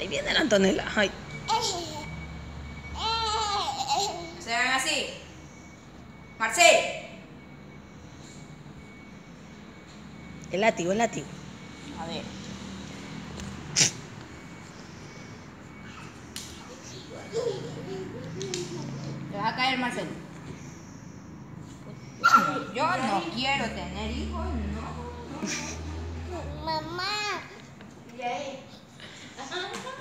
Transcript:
Ahí viene la Antonella. Ay. Se ven así. Marcel. El látigo, el látigo. A ver. Te vas a caer, Marcel. Yo no quiero tener hijos, no. Mamá.